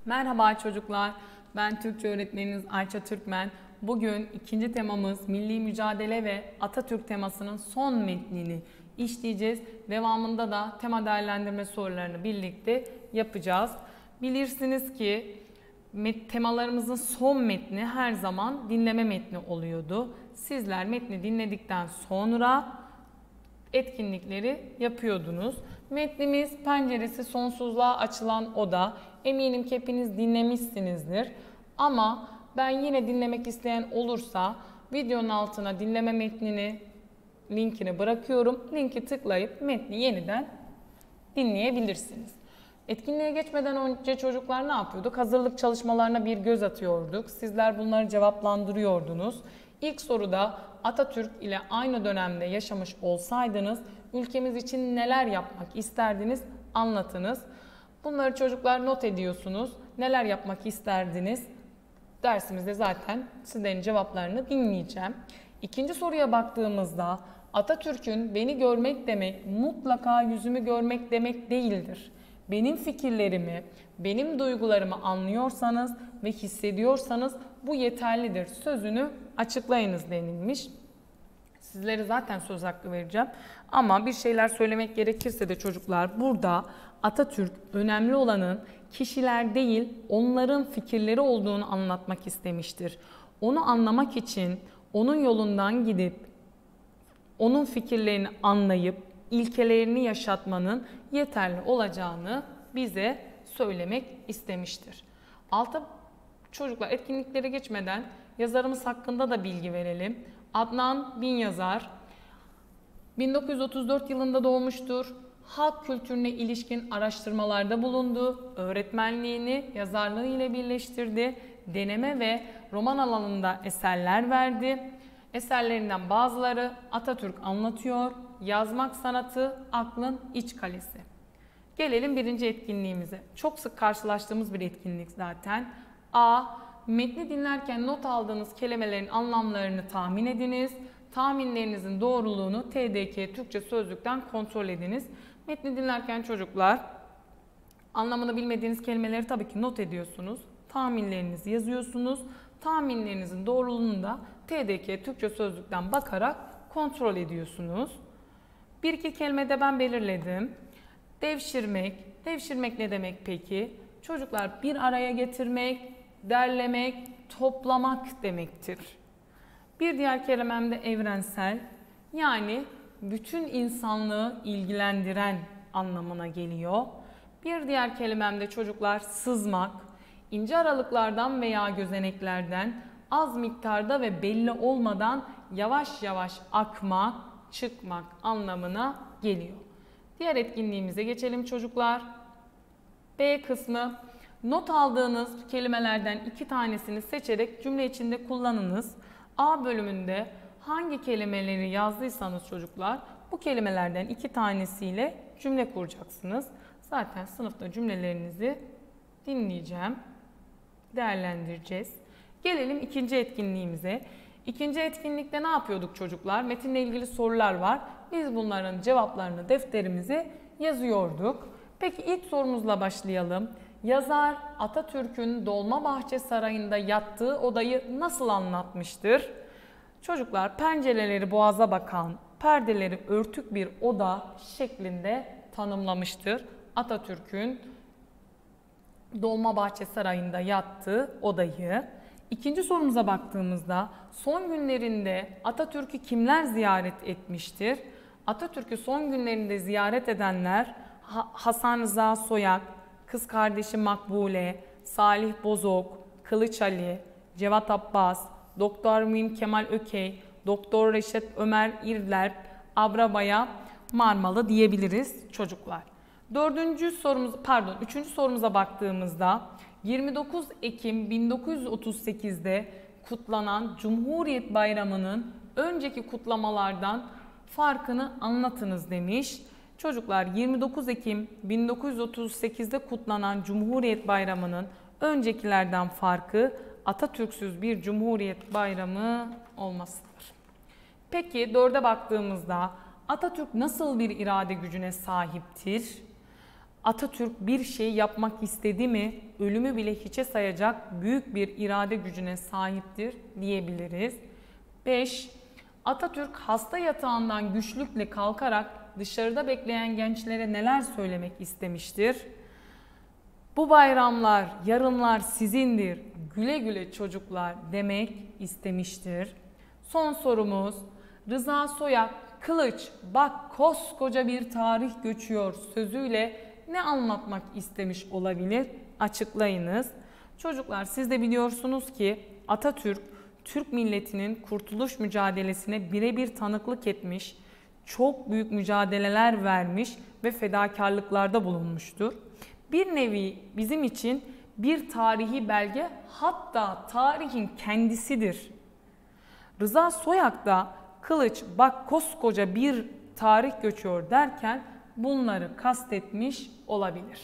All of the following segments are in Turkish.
Merhaba çocuklar, ben Türkçe öğretmeniniz Ayça Türkmen. Bugün ikinci temamız Milli Mücadele ve Atatürk temasının son metnini işleyeceğiz. Devamında da tema değerlendirme sorularını birlikte yapacağız. Bilirsiniz ki temalarımızın son metni her zaman dinleme metni oluyordu. Sizler metni dinledikten sonra etkinlikleri yapıyordunuz. Metnimiz penceresi sonsuzluğa açılan oda. Eminim ki hepiniz dinlemişsinizdir. Ama ben yine dinlemek isteyen olursa videonun altına dinleme metnini linkini bırakıyorum. Linki tıklayıp metni yeniden dinleyebilirsiniz. Etkinliğe geçmeden önce çocuklar ne yapıyorduk? Hazırlık çalışmalarına bir göz atıyorduk. Sizler bunları cevaplandırıyordunuz. İlk soruda Atatürk ile aynı dönemde yaşamış olsaydınız ülkemiz için neler yapmak isterdiniz anlatınız. Bunları çocuklar not ediyorsunuz. Neler yapmak isterdiniz? Dersimizde zaten sizlerin cevaplarını dinleyeceğim. İkinci soruya baktığımızda Atatürk'ün beni görmek demek mutlaka yüzümü görmek demek değildir. Benim fikirlerimi, benim duygularımı anlıyorsanız ve hissediyorsanız bu yeterlidir. Sözünü açıklayınız denilmiş. Sizlere zaten söz hakkı vereceğim. Ama bir şeyler söylemek gerekirse de çocuklar burada Atatürk önemli olanın kişiler değil onların fikirleri olduğunu anlatmak istemiştir. Onu anlamak için onun yolundan gidip onun fikirlerini anlayıp ilkelerini yaşatmanın yeterli olacağını bize söylemek istemiştir. Çocuklar etkinliklere geçmeden yazarımız hakkında da bilgi verelim. Adnan Bin Yazar 1934 yılında doğmuştur. Halk kültürüne ilişkin araştırmalarda bulundu. Öğretmenliğini yazarlığı ile birleştirdi. Deneme ve roman alanında eserler verdi. Eserlerinden bazıları Atatürk anlatıyor. Yazmak sanatı, aklın iç kalesi. Gelelim birinci etkinliğimize. Çok sık karşılaştığımız bir etkinlik zaten. A. Metni dinlerken not aldığınız kelimelerin anlamlarını tahmin ediniz. Tahminlerinizin doğruluğunu TDK Türkçe Sözlük'ten kontrol ediniz. Metni dinlerken çocuklar anlamını bilmediğiniz kelimeleri tabii ki not ediyorsunuz. Tahminlerinizi yazıyorsunuz. Tahminlerinizin doğruluğunu da TDK Türkçe Sözlük'ten bakarak kontrol ediyorsunuz. Bir iki kelime de ben belirledim. Devşirmek. Devşirmek ne demek peki? Çocuklar bir araya getirmek, derlemek, toplamak demektir. Bir diğer kelimem de evrensel. Yani bütün insanlığı ilgilendiren anlamına geliyor. Bir diğer kelimem de çocuklar sızmak. İnce aralıklardan veya gözeneklerden az miktarda ve belli olmadan yavaş yavaş akmak, çıkmak anlamına geliyor. Diğer etkinliğimize geçelim çocuklar. B kısmı. Not aldığınız kelimelerden 2 tanesini seçerek cümle içinde kullanınız. A bölümünde hangi kelimeleri yazdıysanız çocuklar bu kelimelerden 2 tanesiyle cümle kuracaksınız. Zaten sınıfta cümlelerinizi dinleyeceğim, değerlendireceğiz. Gelelim ikinci etkinliğimize. İkinci etkinlikte ne yapıyorduk çocuklar? Metinle ilgili sorular var. Biz bunların cevaplarını defterimize yazıyorduk. Peki ilk sorumuzla başlayalım. Yazar Atatürk'ün Dolmabahçe Sarayı'nda yattığı odayı nasıl anlatmıştır? Çocuklar pencereleri boğaza bakan, perdeleri örtük bir oda şeklinde tanımlamıştır. Atatürk'ün Dolmabahçe Sarayı'nda yattığı odayı. İkinci sorumuza baktığımızda son günlerinde Atatürk'ü kimler ziyaret etmiştir? Atatürk'ü son günlerinde ziyaret edenler Hasan Rıza Soyak, kız kardeşi Makbule, Salih Bozok, Kılıç Ali, Cevat Abbas, Doktor Mim Kemal Ökey, Doktor Reşet Ömer İrler, Abrabaya Marmalı diyebiliriz çocuklar. Üçüncü sorumuza baktığımızda 29 Ekim 1938'de kutlanan Cumhuriyet Bayramı'nın önceki kutlamalardan farkını anlatınız demiş. Çocuklar 29 Ekim 1938'de kutlanan Cumhuriyet Bayramı'nın öncekilerden farkı Atatürk'süz bir Cumhuriyet Bayramı olmasıdır. Peki 4'e baktığımızda Atatürk nasıl bir irade gücüne sahiptir? Atatürk bir şey yapmak istedi mi ölümü bile hiçe sayacak büyük bir irade gücüne sahiptir diyebiliriz. 5. Atatürk hasta yatağından güçlükle kalkarak dışarıda bekleyen gençlere neler söylemek istemiştir? Bu bayramlar, yarınlar sizindir, güle güle çocuklar demek istemiştir. Son sorumuz, Rıza Soyak, Kılıç bak koskoca bir tarih göçüyor sözüyle ne anlatmak istemiş olabilir? Açıklayınız. Çocuklar siz de biliyorsunuz ki Atatürk, Türk milletinin kurtuluş mücadelesine birebir tanıklık etmiş, çok büyük mücadeleler vermiş ve fedakarlıklarda bulunmuştur. Bir nevi bizim için bir tarihi belge, hatta tarihin kendisidir. Rıza Soyak da Kılıç bak koskoca bir tarih göçüyor derken bunları kastetmiş olabilir.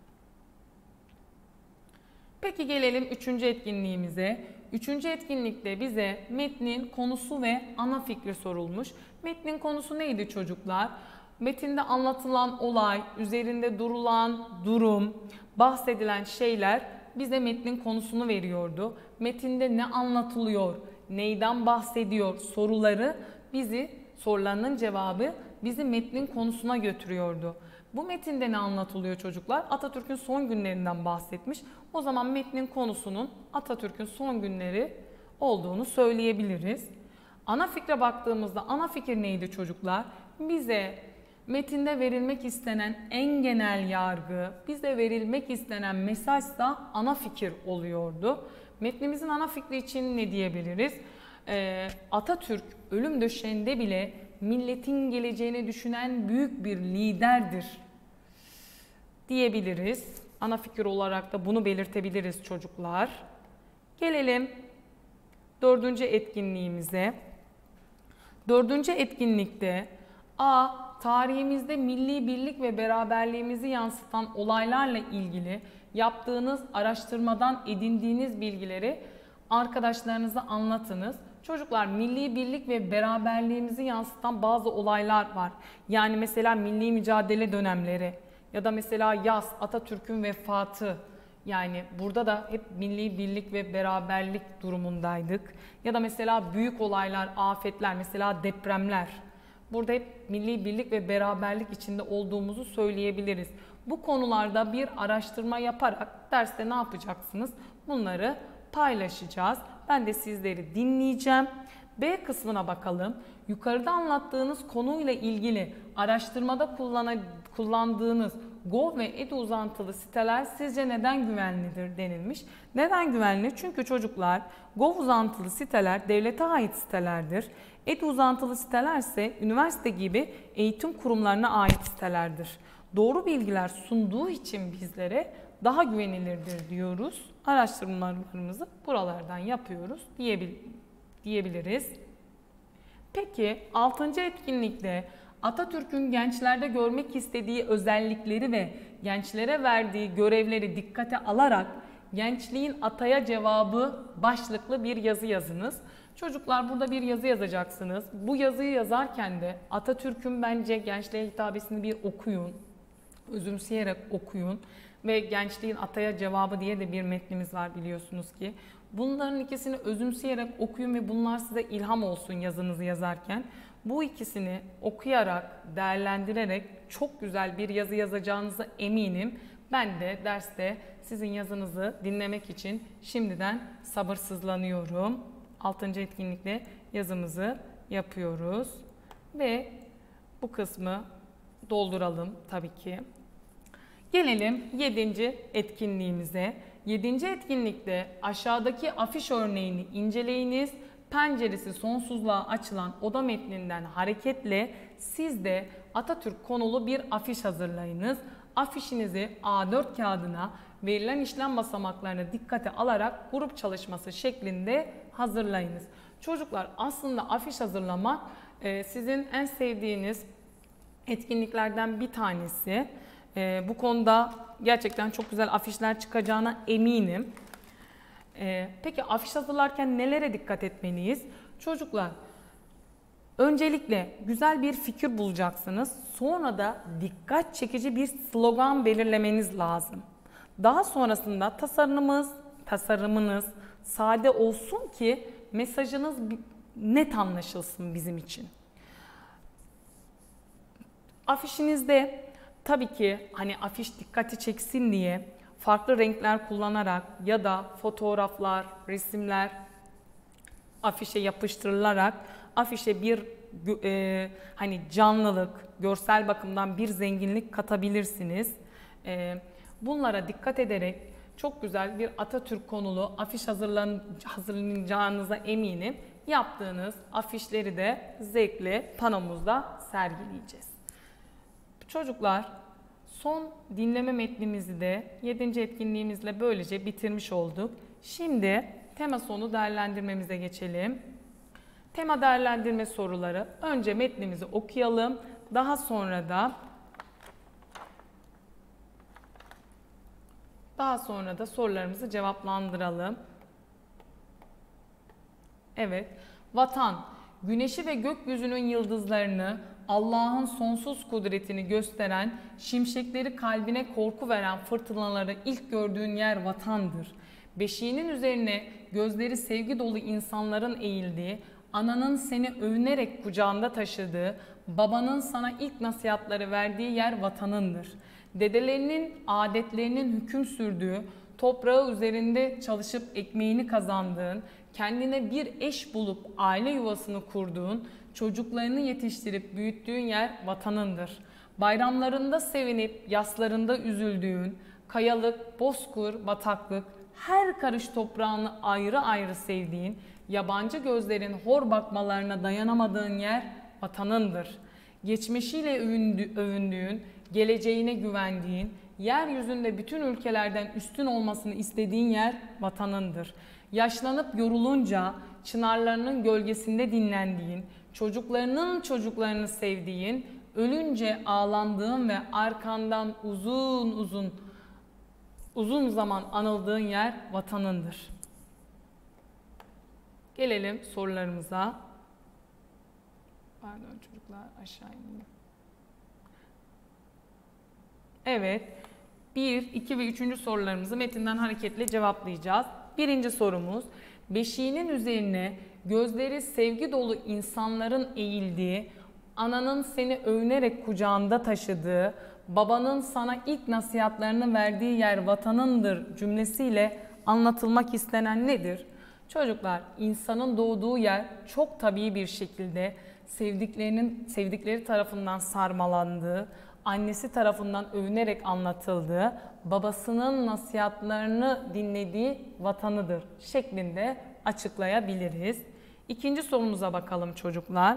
Peki gelelim 3. etkinliğimize. 3. etkinlikte bize metnin konusu ve ana fikri sorulmuş. Metnin konusu neydi çocuklar? Metinde anlatılan olay, üzerinde durulan durum, bahsedilen şeyler bize metnin konusunu veriyordu. Metinde ne anlatılıyor, neyden bahsediyor soruları sorularının cevabı bizi metnin konusuna götürüyordu. Bu metinde ne anlatılıyor çocuklar? Atatürk'ün son günlerinden bahsetmiş. O zaman metnin konusunun Atatürk'ün son günleri olduğunu söyleyebiliriz. Ana fikre baktığımızda ana fikir neydi çocuklar? Bize metinde verilmek istenen en genel yargı, bize verilmek istenen mesaj da ana fikir oluyordu. Metnimizin ana fikri için ne diyebiliriz? Atatürk ölüm döşeğinde bile milletin geleceğini düşünen büyük bir liderdir diyebiliriz. Ana fikir olarak da bunu belirtebiliriz çocuklar. Gelelim 4. etkinliğimize. 4. etkinlikte tarihimizde milli birlik ve beraberliğimizi yansıtan olaylarla ilgili yaptığınız araştırmadan edindiğiniz bilgileri arkadaşlarınıza anlatınız. Çocuklar, milli birlik ve beraberliğimizi yansıtan bazı olaylar var. Yani mesela milli mücadele dönemleri ya da mesela yaz, Atatürk'ün vefatı. Yani burada da hep milli birlik ve beraberlik durumundaydık. Ya da mesela büyük olaylar, afetler, mesela depremler. Burada hep milli birlik ve beraberlik içinde olduğumuzu söyleyebiliriz. Bu konularda bir araştırma yaparak derste ne yapacaksınız? Bunları paylaşacağız. Ben de sizleri dinleyeceğim. B kısmına bakalım. Yukarıda anlattığınız konuyla ilgili araştırmada kullandığınız Gov ve Edu uzantılı siteler sizce neden güvenlidir denilmiş. Neden güvenli? Çünkü çocuklar Gov uzantılı siteler devlete ait sitelerdir. Edu uzantılı siteler ise üniversite gibi eğitim kurumlarına ait sitelerdir. Doğru bilgiler sunduğu için bizlere daha güvenilirdir diyoruz. Araştırmalarımızı buralardan yapıyoruz diyebiliriz. Peki 6. etkinlikte Atatürk'ün gençlerde görmek istediği özellikleri ve gençlere verdiği görevleri dikkate alarak gençliğin ataya cevabı başlıklı bir yazı yazınız. Çocuklar, burada bir yazı yazacaksınız. Bu yazıyı yazarken de Atatürk'ün bence gençliğe hitabesini bir okuyun. Özümseyerek okuyun. Ve gençliğin ataya cevabı diye de bir metnimiz var biliyorsunuz ki. Bunların ikisini özümseyerek okuyun ve bunlar size ilham olsun yazınızı yazarken. Bu ikisini okuyarak, değerlendirerek çok güzel bir yazı yazacağınıza eminim. Ben de derste sizin yazınızı dinlemek için şimdiden sabırsızlanıyorum. 6. etkinlikte yazımızı yapıyoruz. Ve bu kısmı dolduralım tabii ki. Gelelim 7. etkinliğimize. 7. etkinlikte aşağıdaki afiş örneğini inceleyiniz. Penceresi sonsuzluğa açılan oda metninden hareketle siz de Atatürk konulu bir afiş hazırlayınız. Afişinizi A4 kağıdına verilen işlem basamaklarını dikkate alarak grup çalışması şeklinde hazırlayınız. Çocuklar, aslında afiş hazırlamak sizin en sevdiğiniz etkinliklerden bir tanesi. Bu konuda gerçekten çok güzel afişler çıkacağına eminim. Peki afiş hazırlarken nelere dikkat etmeliyiz? Çocuklar, Öncelikle güzel bir fikir bulacaksınız. Sonra da dikkat çekici bir slogan belirlemeniz lazım. Daha sonrasında tasarımınız sade olsun ki mesajınız net anlaşılsın bizim için. Afişinizde tabii ki hani afiş dikkati çeksin diye farklı renkler kullanarak ya da fotoğraflar, resimler afişe yapıştırılarak afişe bir hani canlılık, görsel bakımdan bir zenginlik katabilirsiniz. Bunlara dikkat ederek çok güzel bir Atatürk konulu afiş hazırlayacağınıza eminim. Yaptığınız afişleri de zevkle panomuzda sergileyeceğiz. Çocuklar, son dinleme metnimizi de 7. etkinliğimizle böylece bitirmiş olduk. Şimdi tema sonu değerlendirmemize geçelim. Tema değerlendirme soruları. Önce metnimizi okuyalım. Daha sonra da sorularımızı cevaplandıralım. Evet. Vatan, güneşi ve gökyüzünün yıldızlarını, Allah'ın sonsuz kudretini gösteren, şimşekleri kalbine korku veren fırtınaları ilk gördüğün yer vatandır. Beşiğinin üzerine gözleri sevgi dolu insanların eğildiği, ananın seni övünerek kucağında taşıdığı, babanın sana ilk nasihatları verdiği yer vatanındır. Dedelerinin adetlerinin hüküm sürdüğü, toprağı üzerinde çalışıp ekmeğini kazandığın, kendine bir eş bulup aile yuvasını kurduğun, çocuklarını yetiştirip büyüttüğün yer vatanındır. Bayramlarında sevinip yaslarında üzüldüğün, kayalık, bozkır, bataklık, her karış toprağını ayrı ayrı sevdiğin, yabancı gözlerin hor bakmalarına dayanamadığın yer vatanındır. Geçmişiyle övündüğün, geleceğine güvendiğin, yeryüzünde bütün ülkelerden üstün olmasını istediğin yer vatanındır. Yaşlanıp yorulunca çınarlarının gölgesinde dinlendiğin, çocuklarını sevdiğin, ölünce ağlandığın ve arkandan uzun zaman anıldığın yer vatanındır. Gelelim sorularımıza. Pardon çocuklar, aşağı ineyim. Evet, 1, 2 ve 3. sorularımızı metinden hareketle cevaplayacağız. Birinci sorumuz, beşiğinin üzerine gözleri sevgi dolu insanların eğildiği, ananın seni övünerek kucağında taşıdığı, babanın sana ilk nasihatlarını verdiği yer vatanındır cümlesiyle anlatılmak istenen nedir? Çocuklar, insanın doğduğu yer çok tabii bir şekilde sevdikleri tarafından sarmalandığı, annesi tarafından övünerek anlatıldığı, babasının nasihatlarını dinlediği vatanıdır şeklinde açıklayabiliriz. İkinci sorumuza bakalım çocuklar.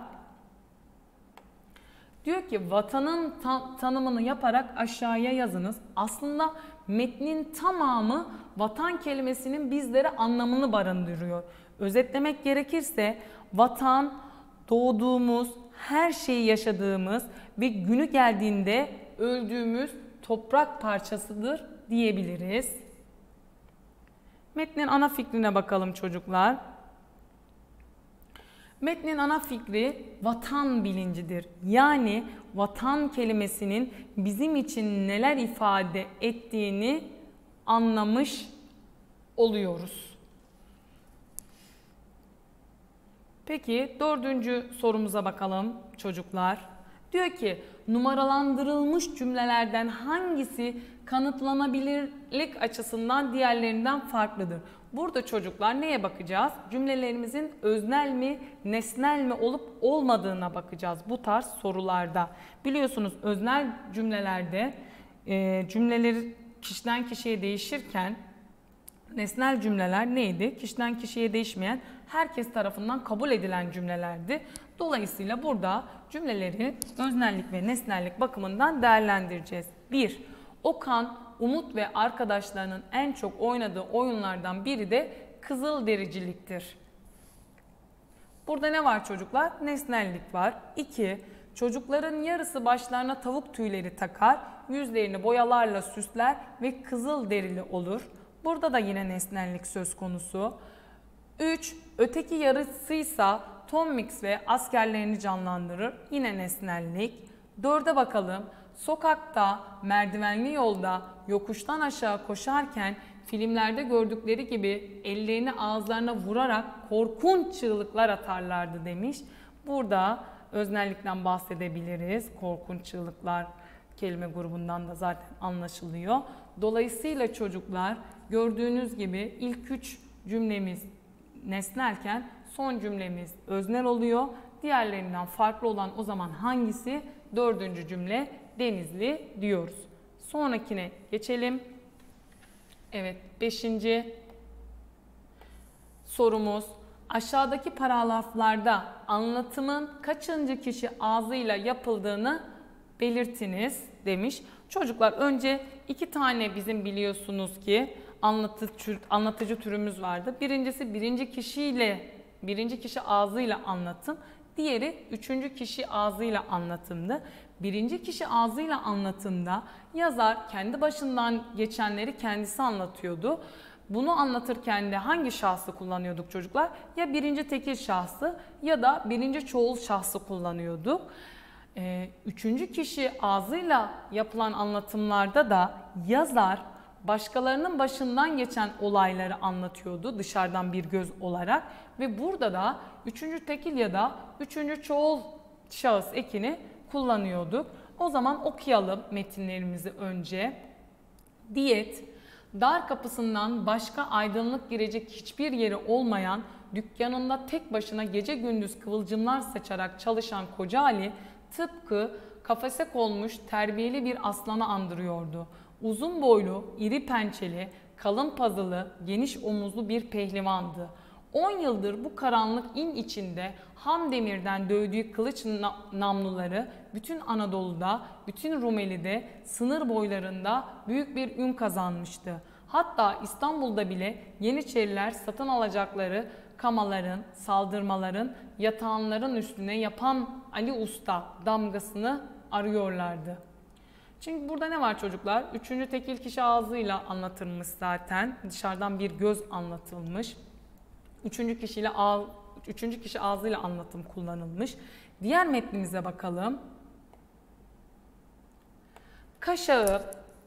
Diyor ki vatanın tanımını yaparak aşağıya yazınız. Aslında metnin tamamı vatan kelimesinin bizlere anlamını barındırıyor. Özetlemek gerekirse vatan doğduğumuz, her şeyi yaşadığımız ve günü geldiğinde öldüğümüz toprak parçasıdır diyebiliriz. Metnin ana fikrine bakalım çocuklar. Metnin ana fikri vatan bilincidir. Yani vatan kelimesinin bizim için neler ifade ettiğini anlamış oluyoruz. Peki 4. sorumuza bakalım çocuklar. Diyor ki numaralandırılmış cümlelerden hangisi kanıtlanabilirlik açısından diğerlerinden farklıdır? Burada çocuklar neye bakacağız? Cümlelerimizin öznel mi, nesnel mi olup olmadığına bakacağız bu tarz sorularda. Biliyorsunuz öznel cümlelerde cümleleri kişiden kişiye değişirken nesnel cümleler neydi? Kişiden kişiye değişmeyen, herkes tarafından kabul edilen cümlelerdi. Dolayısıyla burada cümleleri öznellik ve nesnellik bakımından değerlendireceğiz. 1. Okan, Umut ve arkadaşlarının en çok oynadığı oyunlardan biri de kızıldericiliktir. Burada ne var çocuklar? Nesnellik var. 2. Çocukların yarısı başlarına tavuk tüyleri takar, yüzlerini boyalarla süsler ve kızılderili olur. Burada da yine nesnellik söz konusu. 3. Öteki yarısıysa Tom Mix ve askerlerini canlandırır. Yine nesnellik. 4'e bakalım. Sokakta, merdivenli yolda, yokuştan aşağı koşarken filmlerde gördükleri gibi ellerini ağızlarına vurarak korkunç çığlıklar atarlardı demiş. Burada öznellikten bahsedebiliriz. Korkunç çığlıklar kelime grubundan da zaten anlaşılıyor. Dolayısıyla çocuklar gördüğünüz gibi ilk 3 cümlemiz nesnelken son cümlemiz öznel oluyor. Diğerlerinden farklı olan o zaman hangisi? 4. cümle Denizli diyoruz. Sonrakine geçelim. Evet, 5. sorumuz. Aşağıdaki paragraflarda anlatımın kaçıncı kişi ağzıyla yapıldığını belirtiniz demiş. Çocuklar önce 2 tane bizim biliyorsunuz ki anlatıcı türümüz vardı. Birincisi birinci kişi ağzıyla anlatım. Diğeri 3. kişi ağzıyla anlatımdı. Birinci kişi ağzıyla anlatımda yazar kendi başından geçenleri kendisi anlatıyordu. Bunu anlatırken de hangi şahsı kullanıyorduk çocuklar? Ya birinci tekil şahsı ya da birinci çoğul şahsı kullanıyorduk. 3. kişi ağzıyla yapılan anlatımlarda da yazar başkalarının başından geçen olayları anlatıyordu dışarıdan bir göz olarak ve burada da 3. tekil ya da 3. çoğul şahıs ekini kullanıyorduk. O zaman okuyalım metinlerimizi önce. Diyet, dar kapısından başka aydınlık girecek hiçbir yeri olmayan, dükkanında tek başına gece gündüz kıvılcımlar saçarak çalışan Koca Ali, tıpkı kafese konmuş terbiyeli bir aslanı andırıyordu. Uzun boylu, iri pençeli, kalın pazılı, geniş omuzlu bir pehlivandı. 10 yıldır bu karanlık in içinde ham demirden dövdüğü kılıç namluları bütün Anadolu'da, bütün Rumeli'de, sınır boylarında büyük bir ün kazanmıştı. Hatta İstanbul'da bile Yeniçeriler satın alacakları kamaların, saldırmaların, yatağanların üstüne yapan Ali Usta damgasını arıyorlardı. Çünkü burada ne var çocuklar? 3. tekil kişi ağzıyla anlatılmış zaten. Dışarıdan bir göz anlatılmış. 3. kişi ağzıyla anlatım kullanılmış. Diğer metnimize bakalım. Kaşağı,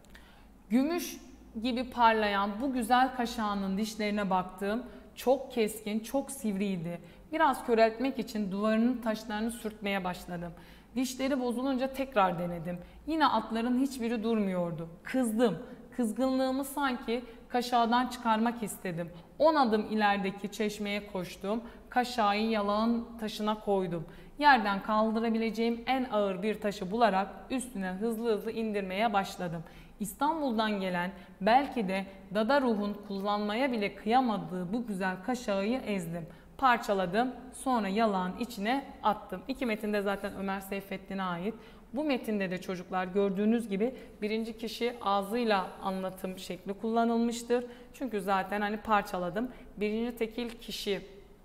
gümüş gibi parlayan bu güzel kaşağının dişlerine baktım. Çok keskin, çok sivriydi. Biraz köreltmek için duvarının taşlarını sürtmeye başladım. Dişleri bozulunca tekrar denedim. Yine atların hiçbiri durmuyordu. Kızdım. Kızgınlığımı sanki kaşağıdan çıkarmak istedim. 10 adım ilerideki çeşmeye koştum. Kaşağı yalağın taşına koydum. Yerden kaldırabileceğim en ağır bir taşı bularak üstüne hızlı hızlı indirmeye başladım. İstanbul'dan gelen, belki de dada ruhun kullanmaya bile kıyamadığı bu güzel kaşağı ezdim. Parçaladım, sonra yalağın içine attım. İki metinde zaten Ömer Seyfettin'e ait. Bu metinde de çocuklar gördüğünüz gibi birinci kişi ağzıyla anlatım şekli kullanılmıştır. Çünkü zaten hani parçaladım. Birinci tekil kişi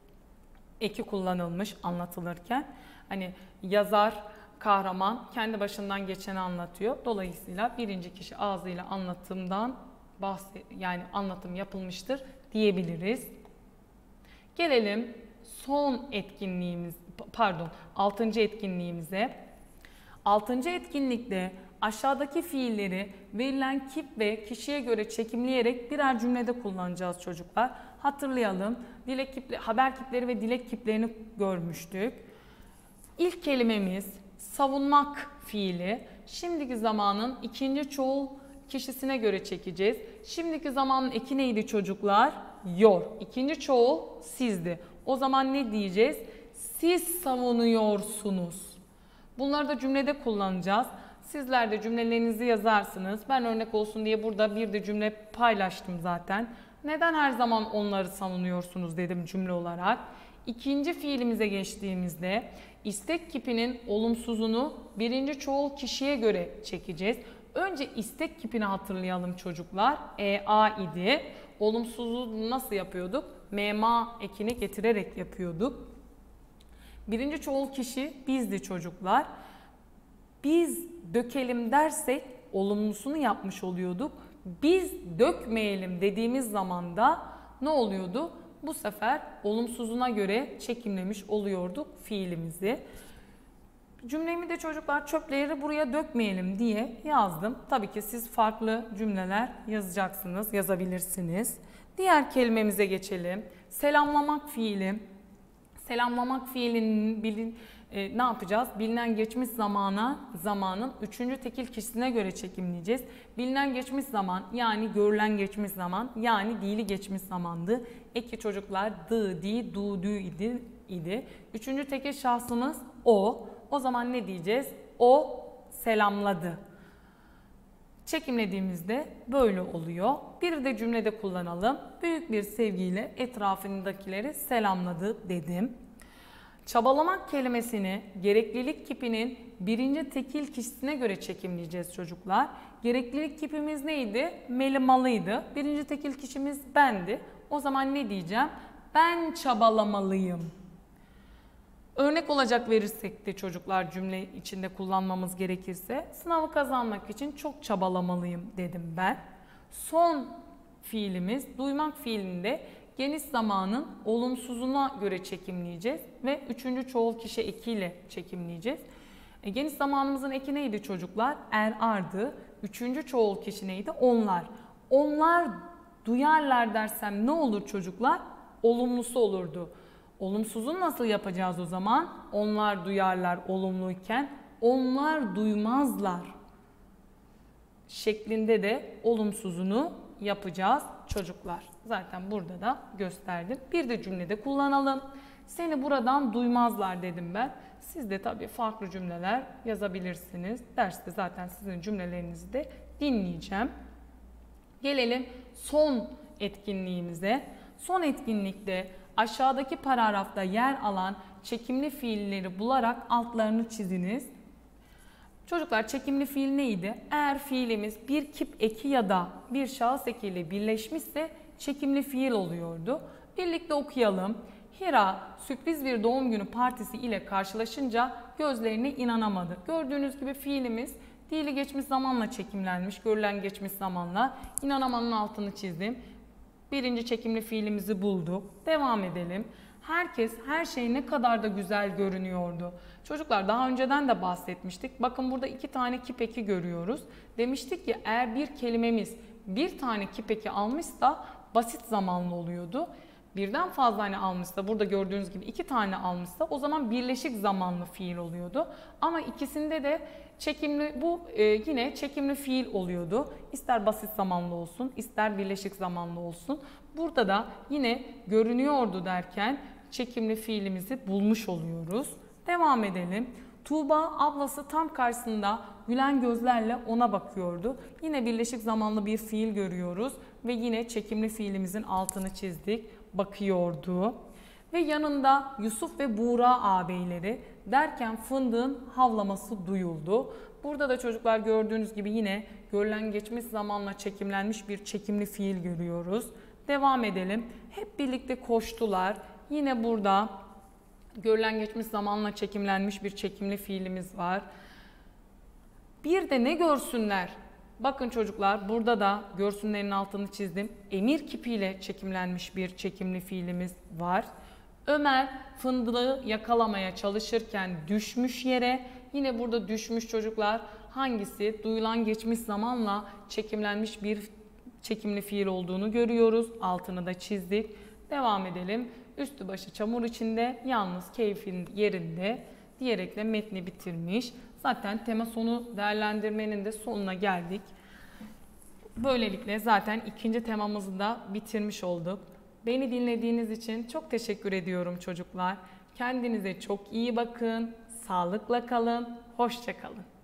eki kullanılmış anlatılırken. Hani yazar, kahraman kendi başından geçeni anlatıyor. Dolayısıyla birinci kişi ağzıyla anlatımdan yani anlatım yapılmıştır diyebiliriz. Gelelim son etkinliğimiz, pardon 6. etkinliğimize. 6. etkinlikte aşağıdaki fiilleri verilen kip ve kişiye göre çekimleyerek birer cümlede kullanacağız çocuklar. Hatırlayalım. Haber kipleri ve dilek kiplerini görmüştük. İlk kelimemiz savunmak fiili. Şimdiki zamanın ikinci çoğul kişisine göre çekeceğiz. Şimdiki zamanın eki neydi çocuklar? Yor. İkinci çoğul sizdi. O zaman ne diyeceğiz? Siz savunuyorsunuz. Bunları da cümlede kullanacağız. Sizler de cümlelerinizi yazarsınız. Ben örnek olsun diye burada bir de cümle paylaştım zaten. Neden her zaman onları savunuyorsunuz dedim cümle olarak. İkinci fiilimize geçtiğimizde istek kipinin olumsuzunu birinci çoğul kişiye göre çekeceğiz. Önce istek kipini hatırlayalım çocuklar. EA idi. Olumsuzluğu nasıl yapıyorduk? MMA ekini getirerek yapıyorduk. Birinci çoğul kişi bizdi çocuklar. Biz dökelim dersek olumlusunu yapmış oluyorduk. Biz dökmeyelim dediğimiz zaman da ne oluyordu? Bu sefer olumsuzuna göre çekimlemiş oluyorduk fiilimizi. Cümlemi de çocuklar çöpleri buraya dökmeyelim diye yazdım. Tabii ki siz farklı cümleler yazacaksınız, yazabilirsiniz. Diğer kelimemize geçelim. Selamlamak fiili. Selamlamak fiilinin ne yapacağız? Bilinen geçmiş zamanın üçüncü tekil kişisine göre çekimleyeceğiz. Bilinen geçmiş zaman yani görülen geçmiş zaman yani dili geçmiş zamandı. Eki çocuklar dı, di, du, dü idi. Üçüncü tekil şahsımız o. O zaman ne diyeceğiz? O selamladı. Çekimlediğimizde böyle oluyor. Bir de cümlede kullanalım. Büyük bir sevgiyle etrafındakileri selamladı dedim. Çabalamak kelimesini gereklilik kipinin birinci tekil kişisine göre çekimleyeceğiz çocuklar. Gereklilik kipimiz neydi? Melimalıydı. Birinci tekil kişimiz bendi. O zaman ne diyeceğim? Ben çabalamalıyım. Örnek olacak verirsek de çocuklar cümle içinde kullanmamız gerekirse sınavı kazanmak için çok çabalamalıyım dedim ben. Son fiilimiz duymak fiilinde geniş zamanın olumsuzuna göre çekimleyeceğiz ve üçüncü çoğul kişi ekiyle çekimleyeceğiz. Geniş zamanımızın eki neydi çocuklar? Ardı. Üçüncü çoğul kişi neydi? Onlar. Onlar duyarlar dersem ne olur çocuklar? Olumlusu olurdu. Olumsuzunu nasıl yapacağız o zaman? Onlar duyarlar olumluyken onlar duymazlar şeklinde de olumsuzunu yapacağız çocuklar. Zaten burada da gösterdim. Bir de cümlede kullanalım. Seni buradan duymazlar dedim ben. Siz de tabii farklı cümleler yazabilirsiniz. Derste zaten sizin cümlelerinizi de dinleyeceğim. Gelelim son etkinliğimize. Son etkinlikte aşağıdaki paragrafta yer alan çekimli fiilleri bularak altlarını çiziniz. Çocuklar çekimli fiil neydi? Eğer fiilimiz bir kip eki ya da bir şahıs ekiyle birleşmişse çekimli fiil oluyordu. Birlikte okuyalım. Hira sürpriz bir doğum günü partisi ile karşılaşınca gözlerine inanamadı. Gördüğünüz gibi fiilimiz fiili geçmiş zamanla çekimlenmiş. Görülen geçmiş zamanla. İnanamanın altını çizdim. Birinci çekimli fiilimizi bulduk. Devam edelim. Herkes her şey ne kadar da güzel görünüyordu. Çocuklar daha önceden de bahsetmiştik. Bakın burada 2 tane kip eki görüyoruz. Demiştik ki eğer bir kelimemiz bir tane kip eki almışsa basit zamanlı oluyordu. Birden fazla almışsa, burada gördüğünüz gibi 2 tane almışsa o zaman birleşik zamanlı fiil oluyordu. Ama ikisinde de çekimli, yine çekimli fiil oluyordu. İster basit zamanlı olsun, ister birleşik zamanlı olsun. Burada da yine görünüyordu derken çekimli fiilimizi bulmuş oluyoruz. Devam edelim. Tuğba ablası tam karşısında gülen gözlerle ona bakıyordu. Yine birleşik zamanlı bir fiil görüyoruz ve yine çekimli fiilimizin altını çizdik. Bakıyordu. Ve yanında Yusuf ve Buğra ağabeyleri derken fındığın havlaması duyuldu. Burada da çocuklar gördüğünüz gibi yine görülen geçmiş zamanla çekimlenmiş bir çekimli fiil görüyoruz. Devam edelim. Hep birlikte koştular. Yine burada görülen geçmiş zamanla çekimlenmiş bir çekimli fiilimiz var. Bir de ne görsünler? Bakın çocuklar burada da görsünlerin altını çizdim. Emir kipiyle çekimlenmiş bir çekimli fiilimiz var. Ömer fındığı yakalamaya çalışırken düşmüş yere. Yine burada düşmüş çocuklar hangisi? Duyulan geçmiş zamanla çekimlenmiş bir çekimli fiil olduğunu görüyoruz. Altını da çizdik. Devam edelim. Üstü başı çamur içinde, yalnız keyfin yerinde diyerek de metni bitirmiş. Zaten tema sonu değerlendirmenin de sonuna geldik. Böylelikle zaten ikinci temamızı da bitirmiş olduk. Beni dinlediğiniz için çok teşekkür ediyorum çocuklar. Kendinize çok iyi bakın, sağlıkla kalın, hoşça kalın.